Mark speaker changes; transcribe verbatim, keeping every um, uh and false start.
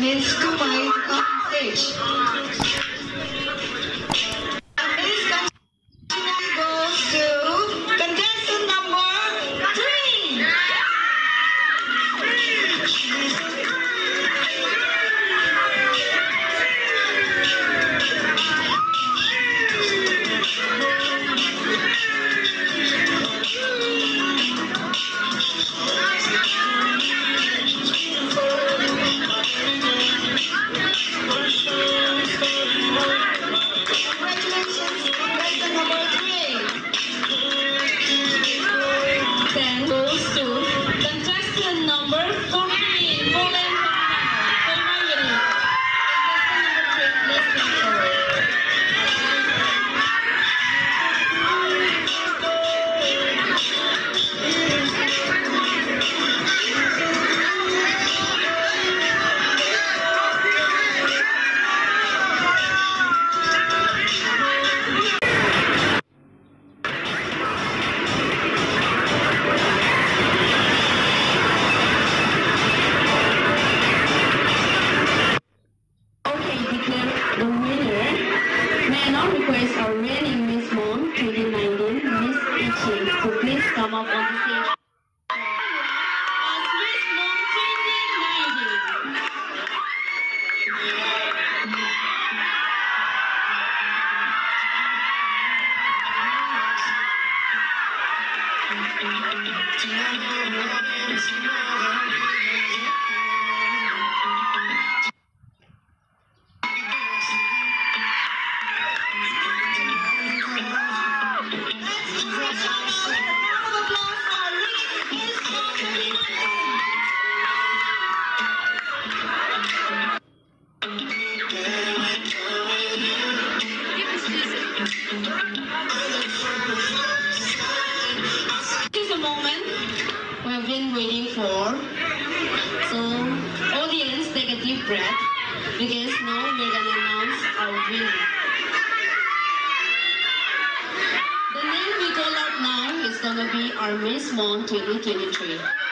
Speaker 1: Miss Kumai to come on stage. This contestant goes to contestant number three.
Speaker 2: So please come up on the stage. As Miss Moon twenty nineteen. This is a moment we have been waiting for. So, audience, take a deep breath because now we're gonna announce our winner. The name we call out now is gonna be our Miss Moon twenty twenty-three.